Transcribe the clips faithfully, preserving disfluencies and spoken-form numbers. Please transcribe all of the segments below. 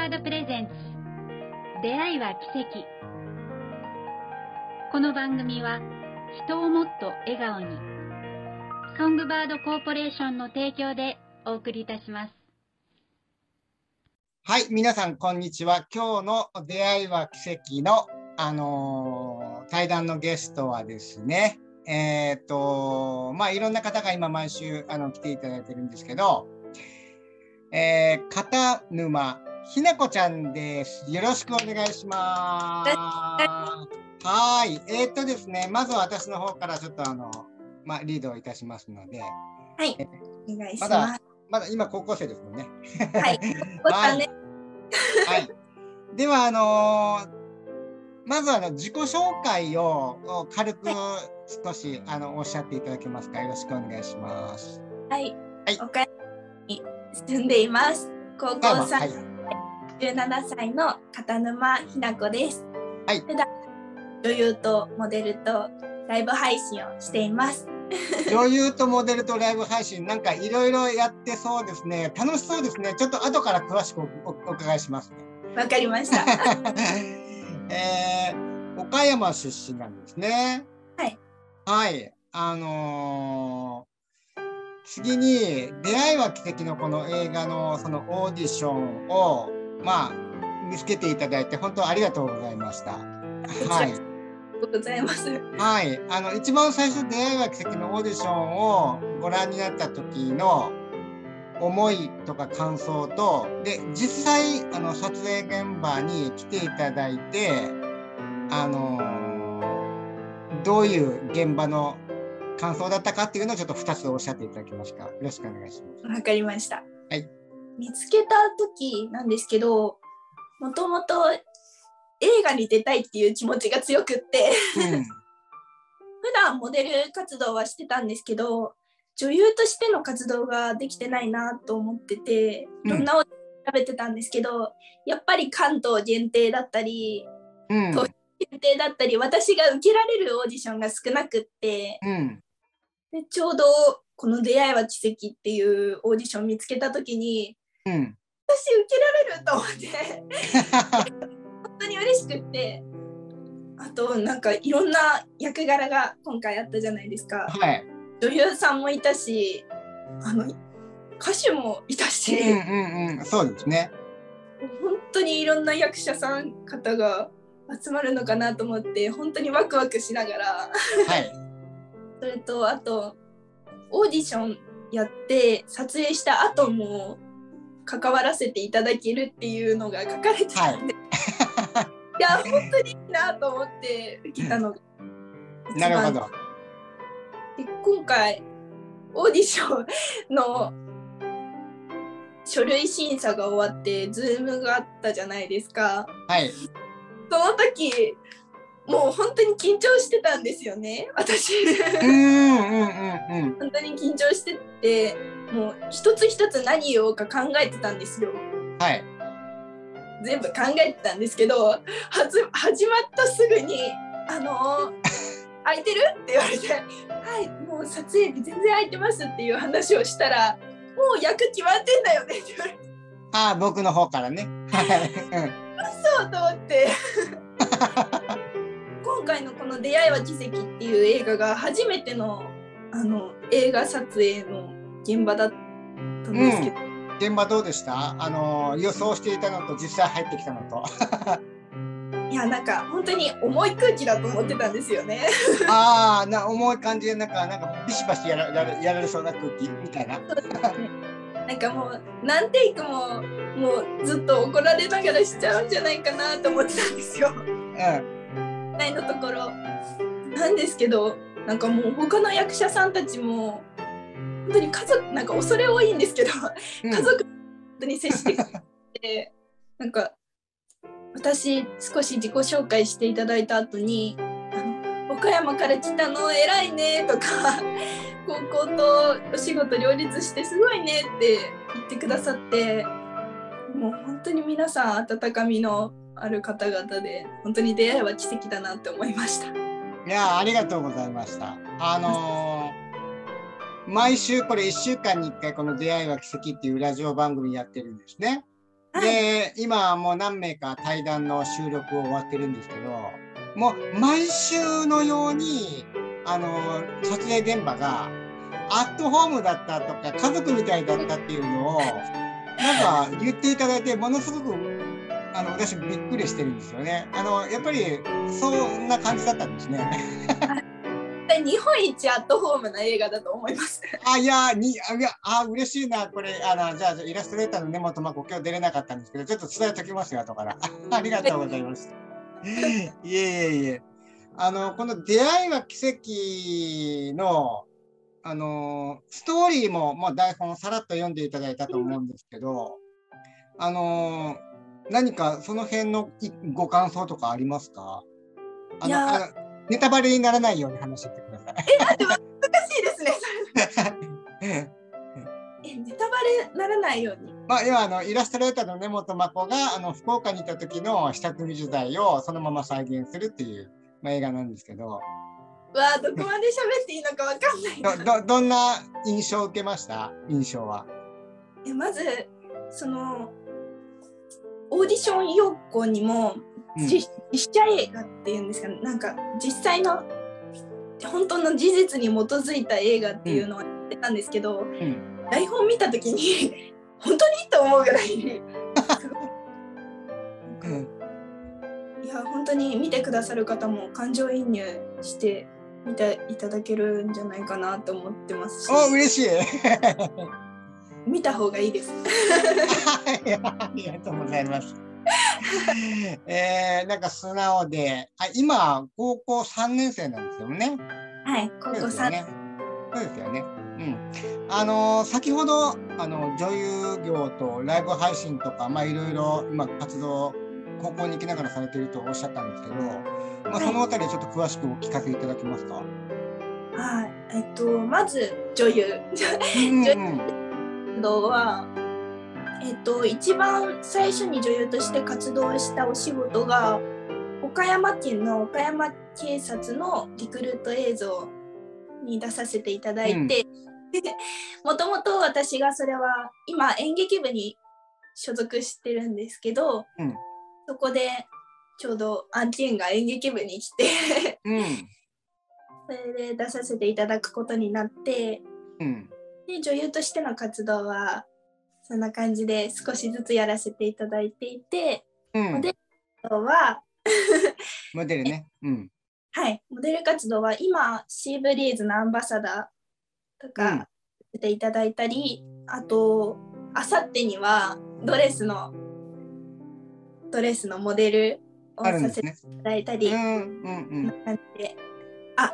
バードプレゼンツ出会いは奇跡。この番組は人をもっと笑顔に、ソングバードコーポレーションの提供でお送りいたします。 はい、皆さんこんにちは。今日の出会いは奇跡の、あのー、対談のゲストはですね、えっと、まあ、いろんな方が今毎週あの来ていただいてるんですけど、えー、片沼ひなこちゃんです。よろしくお願いします。はい、えっとですね、まずは私の方からちょっとあの、まあ、リードをいたしますので、 はい、お願いします。 まだ、まだ今高校生ですもんね。 はい、 はい、はい。では、あのー、まずあの自己紹介を軽く少し、はい、あのおっしゃっていただけますか。よろしくお願いします。 はい、はい、岡山に住んでいます。高校さん、はい、じゅうななさいの片沼ひなこです。はい。普段女優とモデルとライブ配信をしています。 女優とモデルとライブ配信、なんかいろいろやってそうですね。楽しそうですね。ちょっと後から詳しく お, お, お伺いしますね。 わかりました。 えー、岡山出身なんですね。 はい。 はい。あのー、次に出会いは奇跡のこの映画のそのオーディションをまあ見つけていただいて本当ありがとうございました。はい。 ありがとうございます。 はい。あの一番最初出会いは奇跡のオーディションをご覧になった時の思いとか感想と、で実際あの撮影現場に来ていただいて、あのー、どういう現場の感想だったかっていうのをちょっとふたつおっしゃっていただけますか。よろしくお願いします。 わかりました。 はい。 見つけた時なんですけど、もともと映画に出たいっていう気持ちが強くって、うん、普段モデル活動はしてたんですけど、女優としての活動ができてないなと思ってて、いろんなを調べてたんですけど、うん、やっぱり関東限定だったり、うん、東京限定だったり、私が受けられるオーディションが少なくって、うん、でちょうどこの出会いは奇跡っていうオーディション見つけた時に、うん、私受けられると思って本当に嬉しくって、あとなんかいろんな役柄が今回あったじゃないですか。はい、女優さんもいたし、あの歌手もいたし、 うんうんうん、そうですね。 本当にいろんな役者さん方が集まるのかなと思って本当にワクワクしながら、はい、それとあとオーディションやって撮影した後も関わらせていただけるっていうのが書かれてたんで、はい、いや本当にいいなと思って受けたのがなるほど。 で今回オーディションの書類審査が終わってズームがあったじゃないですか。 はい。 その時もう本当に緊張してたんですよね、私。 うんうんうんうん。 本当に緊張してて、もう一つ一つ何言おうか考えてたんですよ。 はい。 全部考えてたんですけど、はず始まったすぐにあの空いてるって言われて、はい、もう撮影日全然空いてますっていう話をしたら、もう役決まってんだよねって言われて。 ああ、僕の方からね。 そうと思って今回のこの出会いは奇跡っていう映画が初めてのあの映画撮影の現場だったんですけど、うん、 現場どうでした？あの予想していたのと実際入ってきたのといや、なんか本当に重い空気だと思ってたんですよね。 ああ、な重い感じでなんかなんかビシバシやらやらやられそうな空気みたいな。 なんかもう何テイクももうずっと怒られながらしちゃうんじゃないかなと思ってたんですよ。うん。ないのところなんですけど、なんかもう他の役者さんたちも本当に家族なんか恐れ多いんですけど、うん、家族本当に接してくれて、なんか私少し自己紹介していただいた後に、あの岡山から来たの偉いねとか。高校とお仕事両立してすごいねって言ってくださって、もう本当に皆さん温かみのある方々で、本当に出会いは奇跡だなって思いました。 いや、ありがとうございました。あのー、毎週これいっしゅうかんにいっかいこの出会いは奇跡っていうラジオ番組やってるんですね。 で、今もう何名か対談の収録を終わってるんですけど、もう毎週のように、あの、撮影現場がアットホームだったとか、家族みたいだったっていうのを、なんか言っていただいて、ものすごく、あの、私びっくりしてるんですよね。あの、やっぱり、そんな感じだったんですね。 日本一アットホームな映画だと思います。 あ、いや、に、あ、いや、あ、嬉しいな、これ、あの、じゃあ、イラストレーターの根本真子、今日出れなかったんですけど、ちょっと伝えときますよ、後から。ありがとうございます。いえいえいえ。あの、この出会いは奇跡の、あの、ストーリーも、もう台本をさらっと読んでいただいたと思うんですけど、あの、何かその辺のご感想とかありますか？あの、あのネタバレにならないように話してください。 え、でも難しいですね。え、ネタバレならないように。 まあ、要はあのイラストレーターの根本真子があの福岡にいた時の下積み時代をそのまま再現するっていう、まあ、映画なんですけど。わあ、どこまで喋っていいのかわかんないな。 ど、ど、どんな印象を受けました？印象は。 え、まずそのオーディション要項にも、うん、実写映画っていうんですかね、なんか実際の本当の事実に基づいた映画っていうのをやってたんですけど、うんうん、台本見た時に本当にと思うぐらいうん、いや本当に見てくださる方も感情移入して見ていただけるんじゃないかなと思ってますし。 お、嬉しい見た方がいいですありがとうございますえー、なんか素直で、あ、今高校さんねん生なんですよね。 はい、高校さんねん。 そうですよね。うん。あのー、先ほどあの女優業とライブ配信とか、まあいろいろ今活動高校に行きながらされているとおっしゃったんですけど、まあ、そのあたりちょっと詳しくお聞かせいただけますか？ はい、えっとまず女優。女優は。えっと、一番最初に女優として活動したお仕事が岡山県の岡山警察のリクルート映像に出させていただいて、もともと私がそれは今演劇部に所属してるんですけど、うん、そこでちょうど案件が演劇部に来て、うん、それで出させていただくことになって、うん、で女優としての活動はそんな感じで少しずつやらせていただいていて、うん、モデル活動はモデルね、うん、 はい、モデル活動は今シーブリーズのアンバサダーとかしていただいたり、うん、あとあさってにはドレスのドレスのモデルをさせていただいたり、ね、うんうんうん、感じで、あ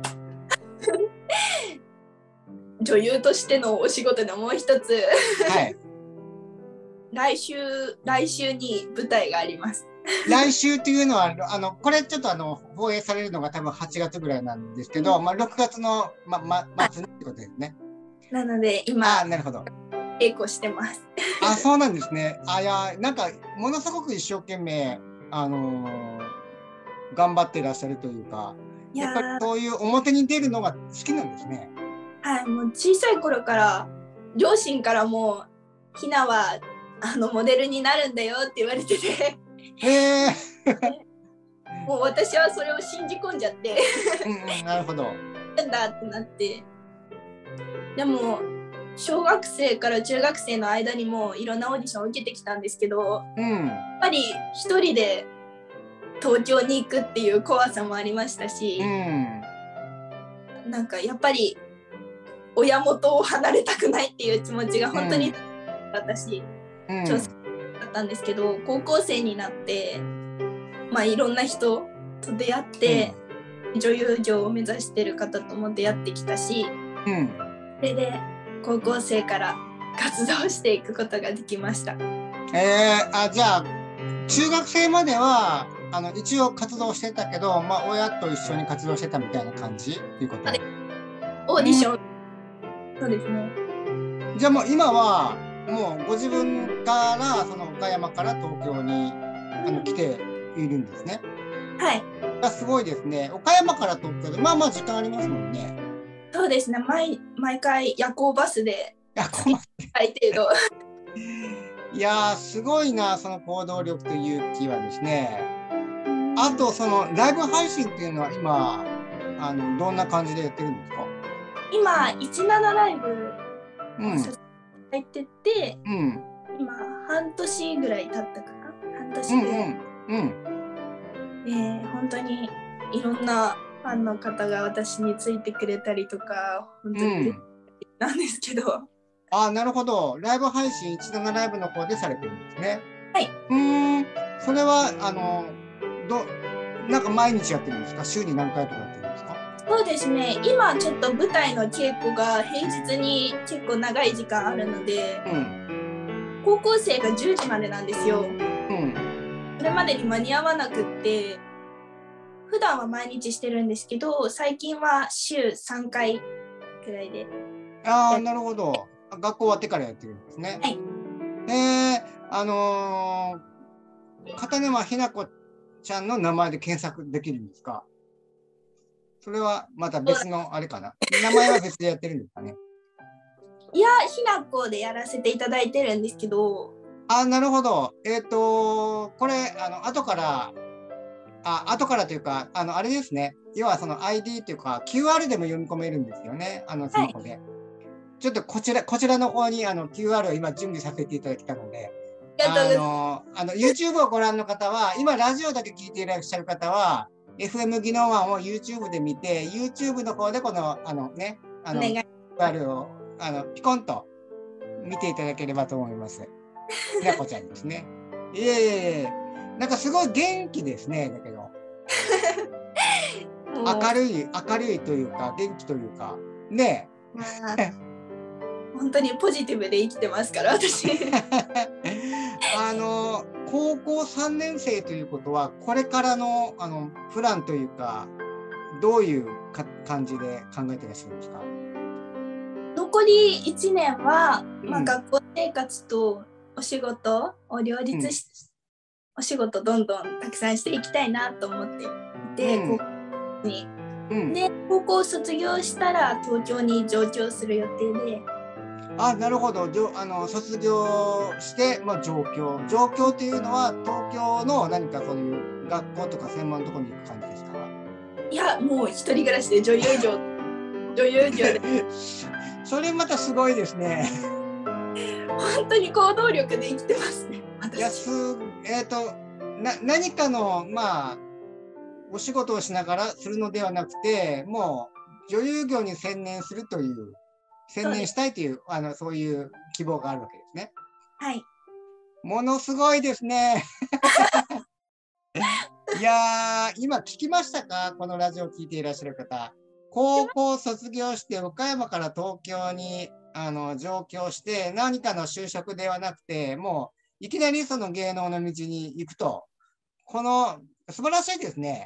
女優としてのお仕事のもう一つ、はい、来週来週に舞台があります。 来週っていうのはあのこれちょっとあの放映されるのが多分はちがつぐらいなんですけど、うん、まあ、ろくがつの、まま、末ってことですね。 なので今あ、なるほど、 稽古してます。 あ、そうなんですね。あ、いやなんかものすごく一生懸命、あのー、頑張っていらっしゃるというか、やっぱりそういう表に出るのが好きなんですね。 はい、もう小さい頃から両親からもひなはあのモデルになるんだよって言われてて、 へーもう私はそれを信じ込んじゃってうん、うん、なるほどなんだってなって、でも小学生から中学生の間にもいろんなオーディションを受けてきたんですけど、うん、やっぱり一人で東京に行くっていう怖さもありましたし、うん、なんかやっぱり親元を離れたくないっていう気持ちが本当に、うん、私、うん、挑戦だったんですけど、高校生になって、まあ、いろんな人と出会って、うん、女優業を目指してる方とも出会ってきたし、うん、それで高校生から活動していくことができました。 えー、あじゃあ中学生まではあの一応活動してたけど、まあ、親と一緒に活動してたみたいな感じっていうこと？ オーディション、うんそうですね。 じゃあもう今はもうご自分からその岡山から東京にあの来ているんですね。 はい。 すごいですね。岡山から東京でまあまあ時間ありますもんね。 そうですね。毎毎回夜行バスで夜行バス最程度。 いやー、すごいな、その行動力と勇気はですね。あと、そのライブ配信っていうのは今、あのどんな感じでやってるんですか？ 今、いちななライブうん。 させていただいてて、 うん。 今、半年ぐらい経ったかな。半う年ぐらい。 んうん。うん。 えー本当にいろんなファンの方が私についてくれたりとか、本当に嬉しいなんですけど、 あ、なるほど。ライブ配信いちななライブの方でされてるんですね。 はい。 うーん。それは、あの、ど、なんか毎日やってるんですか？週に何回とかやってるんですか？ そうですね、今ちょっと舞台の稽古が平日に結構長い時間あるので、 うん。 高校生がじゅうじまでなんですよ。 うん。 それまでに間に合わなくって、普段は毎日してるんですけど、最近は週さんかいくらいで。 ああ、なるほど。学校終わってからやってるんですね。 はい。 えー、あのー、片沼ひな子ちゃんの名前で検索できるんですか？それはまた別のあれかな。名前は別でやってるんですかね。 いや、ひなこでやらせていただいてるんですけど、 あ、なるほど。えっと、これ、あの、後から、あ、後からというか、あの、あれですね。要はその アイディー というか、キューアール でも読み込めるんですよね。あの、スマホで。ちょっとこちら、こちらの方にあの キューアール を今準備させていただきたので、あありがとうございます。 の、あの、YouTube をご覧の方は、今ラジオだけ聞いていらっしゃる方は、エフエム 技能ワンを YouTube で見て、YouTube の方でこの、あのね、あの、 お願いキューアール を、あの、ピコンと見ていただければと思います。ひなこちゃんですね。いえいえいえ、なんかすごい元気ですね、だけど。 もう明るい、明るいというか、元気というか、ねまあ本当にポジティブで生きてますから、私。 あの、高校さんねん生ということは、これからの、あの、プランというか、どういうか感じで考えてらっしゃるんですか？ 残りいちねんは、まあ、 うん学校生活とお仕事を両立し、お仕事どんどんたくさんしていきたいなと思っていて、 うん高校に。 うん。 で、高校を卒業したら東京に上京する予定で、 あ、なるほど。じょあの卒業して、まあ、上京。上京っていうのは、東京の何かそういう学校とか専門のところに行く感じですか？ いや、もう一人暮らしで女優業、女優業で、 それまたすごいですね。 本当に行動力で生きてますね、 いや、 私。 す、えっと、な、何かの、まあ、お仕事をしながらするのではなくて、もう女優業に専念するという、専念したいという、あの、そういう希望があるわけですね。 はい。 ものすごいですね。いやー、今聞きましたか？このラジオを聞いていらっしゃる方。高校卒業して岡山から東京にあの上京して何かの就職ではなくて、もういきなりその芸能の道に行くと。この素晴らしいですね。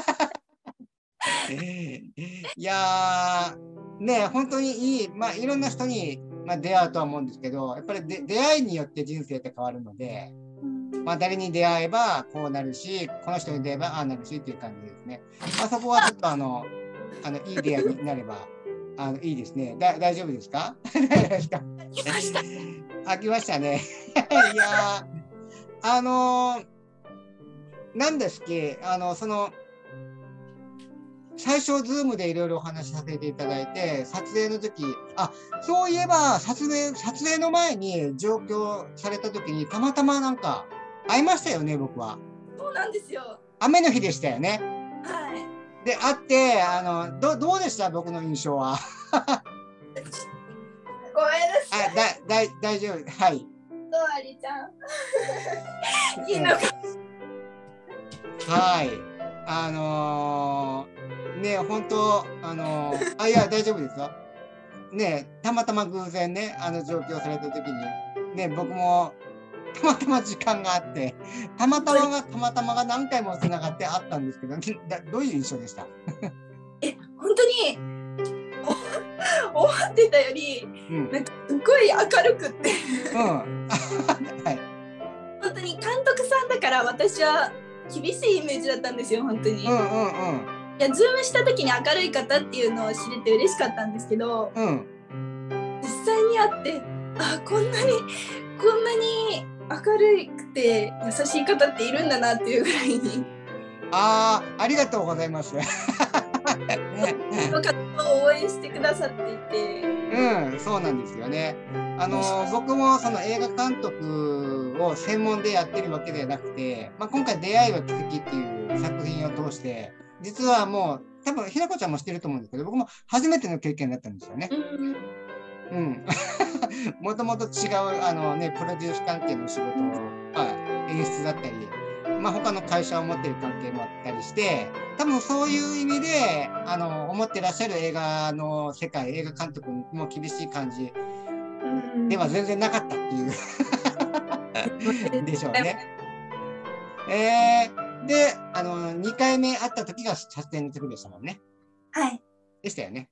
いやー、ね、本当にいい、まあ、いろんな人に、まあ、出会うとは思うんですけど、やっぱりで出会いによって人生って変わるので、まあ、誰に出会えばこうなるし、この人に出会えばああなるしっていう感じですね。まあ、そこはちょっとあの、あのいい出会いになればあのいいですね。だ大丈夫ですか？大丈夫ですか？ 来ました。 飽きましたね。いやー、あのー、なんですっけ、あの、その、最初、ズームでいろいろお話しさせていただいて、撮影の時、あ、そういえば、撮影、撮影の前に上京された時に、たまたまなんか、会いましたよね、僕は。 そうなんですよ。 雨の日でしたよね。 はい。 で、会って、あの、ど、どうでした僕の印象は。 ごめんなさい。 あ、だ、だい、大丈夫。はい。 とわりちゃん。いいのか。 はい。あのー、ね、本当、あのー、あ、いや、大丈夫ですよ。ね、たまたま偶然ね、あの上京された時に、ね、僕もたまたま時間があって、たまたまが、たまたまが何回もつながってあったんですけど、だどういう印象でした？ え、本当に思ってたより、うん、なんかすごい明るくって、うん、はい、本当に監督さんだから私は厳しいイメージだったんですよ、本当に。うんうんうん。いや、ズームした時に明るい方っていうのを知れて嬉しかったんですけど、うん、実際に会って、あ、こんなにこんなに明るくて優しい方っているんだなっていうぐらいにああ、ありがとうございます。 の方を応援してくださっていて、 うん、そうなんですよね。あの僕もその映画監督を専門でやってるわけではなくて、まあ、今回「出会いは奇跡」っていう作品を通して実はもう多分ひなこちゃんもしてると思うんですけど、僕も初めての経験だったんですよね。うん、もともと違うあの、ね、プロデュース関係の仕事を、まあ、演出だったり、まあ、他の会社を持ってる関係もあったりして、多分そういう意味であの思ってらっしゃる映画の世界、映画監督も厳しい感じでは全然なかったっていうでしょうね。えー、であのにかいめ会った時が撮影の時でしたもんね。 はい。 でしたよね。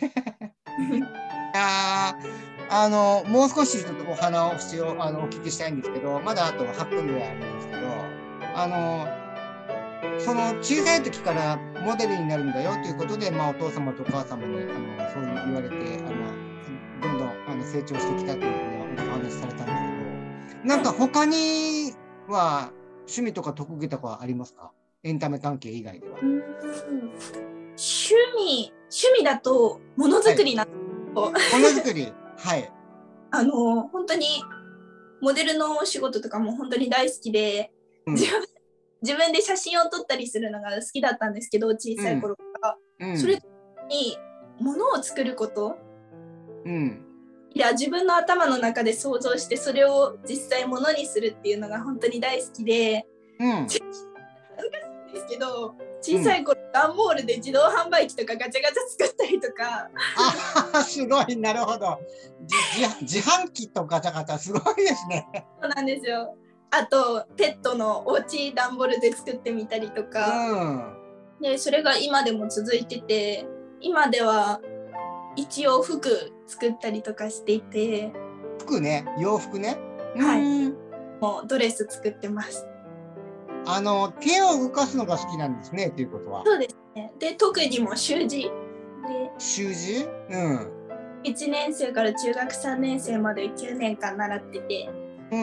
ああのもう少しちょっとお話をあのお聞きしたいんですけど、まだあとはっぷんぐらいあるんですけど、あのその小さい時からモデルになるんだよということで、まあ、お父様とお母様にあのそういう言われてあのどんどんあの成長してきたというふうにお話しされたんですけど、なんか他には趣味とか特技とかありますか？エンタメ関係以外では。 うーん、趣味趣味だとものづくりなんですよ。 ものづくり、はい。 あの本当にモデルのお仕事とかも本当に大好きで、うん、自分自分で写真を撮ったりするのが好きだったんですけど、小さい頃から、うん、それに物を作ること、うん、いや自分の頭の中で想像してそれを実際物にするっていうのが本当に大好きで、うん、難しいんですけど、小さい頃、うん、段ボールで自動販売機とかガチャガチャ作ったりとか。 あすごい、なるほど。自販機とガチャガチャすごいですね。 そうなんですよ。あとペットのお家段ボールで作ってみたりとか、うん、でそれが今でも続いてて、今では一応服作ったりとかしていて。 服ね、洋服ね。 はい、もうドレス作ってます。 あの手を動かすのが好きなんですね、ということは。 そうですね。で特にも習字で。 習字？うん。 いちねん生から中学さんねん生まできゅうねんかん習ってて。うん。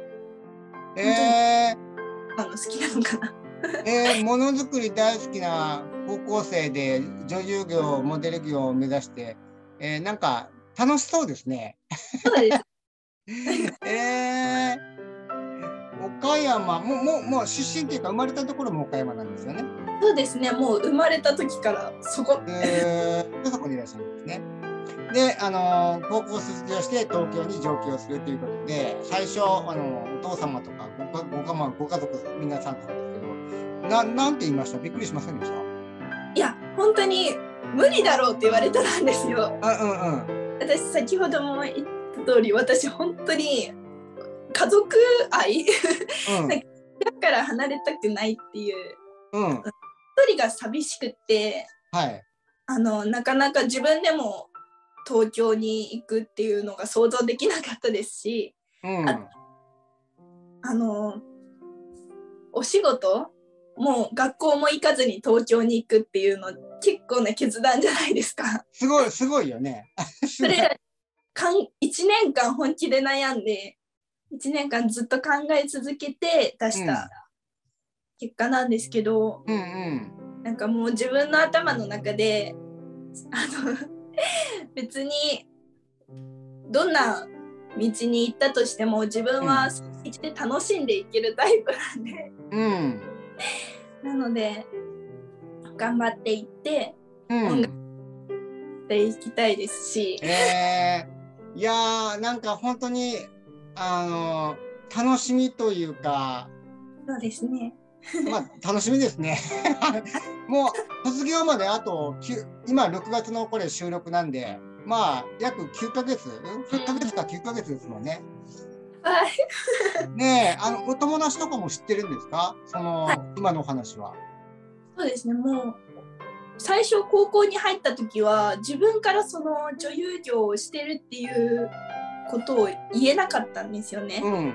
えー、 あの好きなのかな。 えー、ものづくり大好きな高校生で女優業、モデル業を目指して、えー、なんか楽しそうですね。 そうです。 えー、岡山、もう、もう、もう出身っていうか生まれたところも岡山なんですよね。 そうですね、もう生まれた時からそこ。 えー、そこにいらっしゃるんですね。で、あの高校卒業して東京に上京するということで、最初あのお父様とかごかごか、まあ、ご家族皆さんなんですけど、ななんて言いました？びっくりしませんでした？ いや本当に無理だろうって言われたんですよ。 あ、うんうん、 私先ほども言った通り、私本当に家族愛、うん、だから離れたくないっていう、うん、一人が寂しくって、はい、あのなかなか自分でも東京に行くっていうのが想像できなかったですし、うん、あ, あのお仕事もう学校も行かずに東京に行くっていうの結構な決断じゃないですか。 すごいすごいよね。 それかんいちねんかん本気で悩んでいちねんかんずっと考え続けて出した結果なんですけど、うんうん、なんかもう自分の頭の中であの別にどんな道に行ったとしても自分はそっちで楽しんでいけるタイプなんで、うん、なので頑張っていって、うん、音楽していきたいですし、 えー、いやーなんか本当にあの楽しみというか、 そうですね。 まあ楽しみですね。もう卒業まであと今ろくがつのこれ収録なんで、まあ約きゅうかげつ、はちかげつかきゅうかげつですもんね。 はい。 ねえ、あのお友達とかも知ってるんですか？その、はい、今のお話は。 そうですね。もう最初高校に入った時は自分からその女優業をしてるっていうことを言えなかったんですよね。うんうん。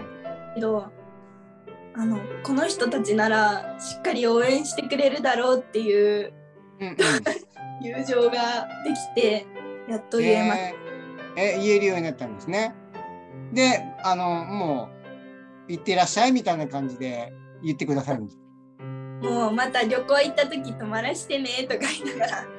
けどあのこの人たちならしっかり応援してくれるだろうっていう、うんうん、友情ができてやっと言えます。 えー、え言えるようになったんですね。 で、あの、もう、行ってらっしゃいみたいな感じで言ってくださるんです。 もうまた旅行行った時泊まらしてねとか言いながら。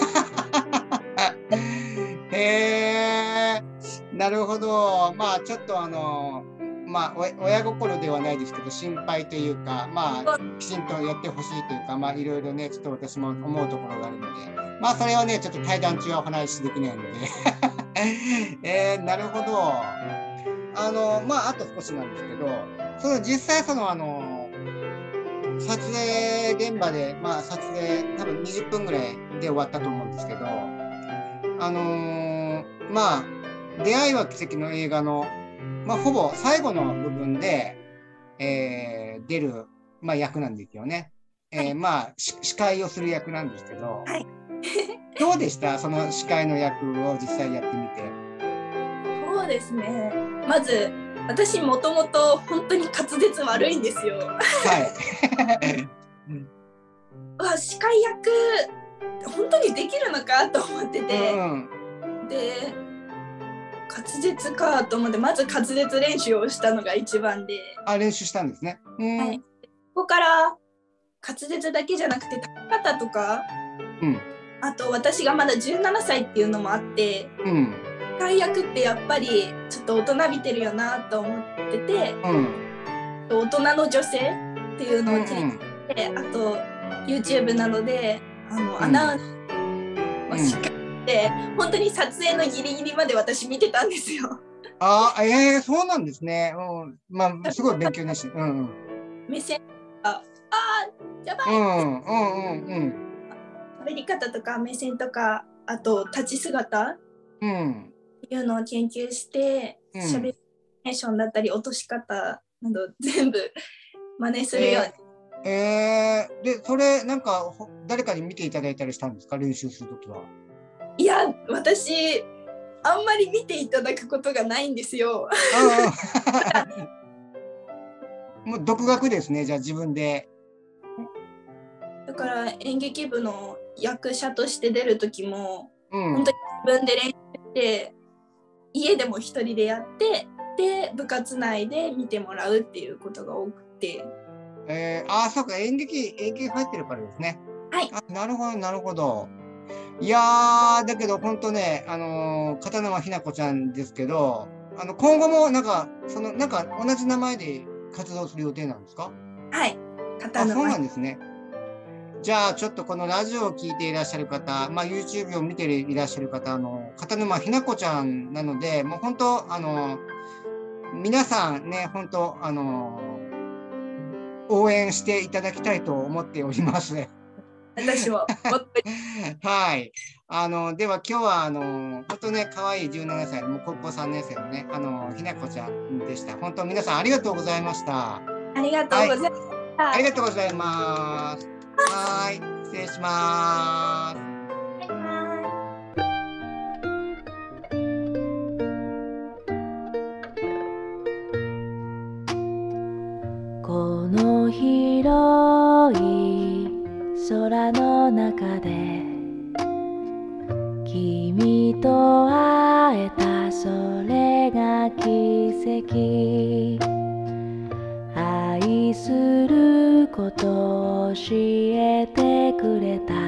へえ、なるほど。まあちょっとあの、まあ親心ではないですけど、心配というか、まあきちんとやってほしいというか、まあいろいろね、ちょっと私も思うところがあるので、まあそれはね、ちょっと対談中はお話しできないので。えー、なるほど。あの、まああと少しなんですけど、その実際そのあの、撮影現場で、まあ撮影多分にじゅっぷんぐらいで終わったと思うんですけど、あのー、まあ、出会いは奇跡の映画の、まあ、ほぼ最後の部分で、えー、出る、まあ、役なんですよね。えー、まあ、司会をする役なんですけど、 はい、 どうでしたその司会の役を実際やってみて。 そうですね。まず、私もともと本当に滑舌悪いんですよ。はい。あ、司会役、本当にできるのかと思ってて、うん、で滑舌かと思ってまず滑舌練習をしたのが一番で、 あ、練習したんですね。うん、 はい、ここから滑舌だけじゃなくて食べ方とか、うん、あと私がまだじゅうななさいっていうのもあって、うん、司会役ってやっぱりちょっと大人びてるよなと思ってて、うん、大人の女性っていうのを切り取って、うんうん、あと YouTube なのであの、うん、アナウンスをしっかりして、うん、本当に撮影のギリギリまで私見てたんですよ。 ああ、えー、そうなんですね。うん、まあすごい勉強にし、うんうん、 目線ああやばい、うんうんうんうん、喋り方とか目線とかあと立ち姿、うん、っていうのを研究して、うん、喋りネーションだったり落とし方など全部真似するように。 えー、えー、でそれなんか誰かに見ていただいたりしたんですか、練習するときは。 いや私あんまり見ていただくことがないんですよ。 もう独学ですね、じゃあ自分で。 だから演劇部の役者として出る時も、うん、本当に自分で練習して家でも一人でやってで部活内で見てもらうっていうことが多くて。 えー、ああそうか、演劇演劇入ってるからですね。 はい。 あ、なるほどなるほど。いやーだけど本当ね、あのー、片沼ひな子ちゃんですけど、あの今後もなんかそのなんか同じ名前で活動する予定なんですか？ はい。 片沼。あ、そうなんですね。じゃあちょっとこのラジオを聞いていらっしゃる方、まあ、YouTube を見ていらっしゃる方、あの片沼ひな子ちゃんなので、もう本当あの皆さんね、本当あの応援していただきたいと思っております。 私もはい。あのでは今日はあの本当ね可愛いじゅうななさい、もう高校さんねん生のねあのひな子ちゃんでした。本当皆さんありがとうございました。 ありがとうございました。 はい、ありがとうございます。はい、失礼します。 この広い空の中で君と会えた、それが奇跡。愛することを教えてくれた。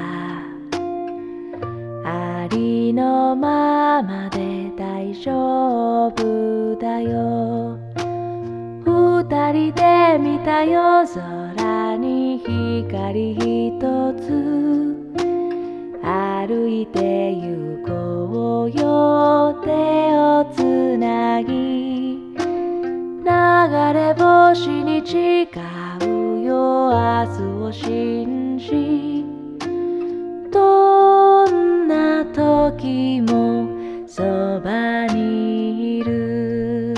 ありのままで大丈夫だよ。二人で見た夜空に光一つ。歩いて行こうよ、手をつなぎ。流れ星に誓うよ、明日を信じ。どんな時もそばにいる。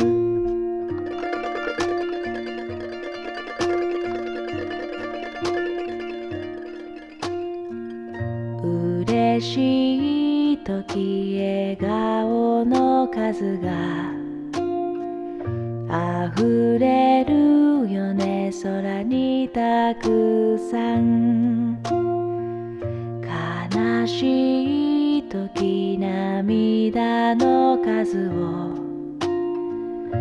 嬉しい時笑顔の数が溢れるよね、空にたくさん。悲しい時涙の数を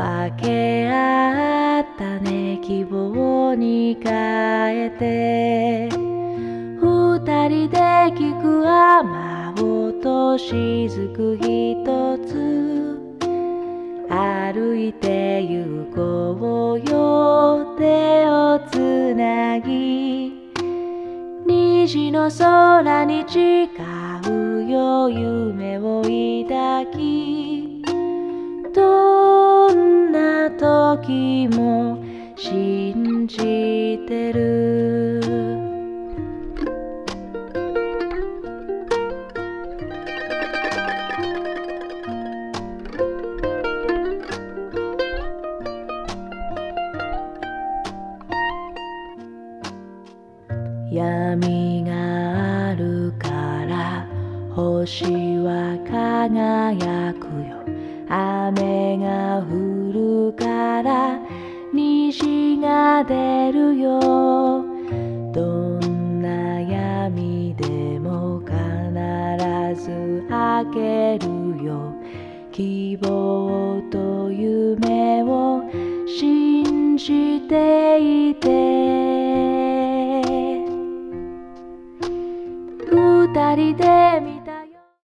分け合ったね希望に変えて二人で聞く雨音雫一つ歩いて行こうよ手をつなぎ虹の空に誓うよ夢を抱きどんな時も信じてる闇があるから星は輝くよ雨が降るから虹が出るよどんな闇でも必ず明けるよ希望と夢を信じていて二人で見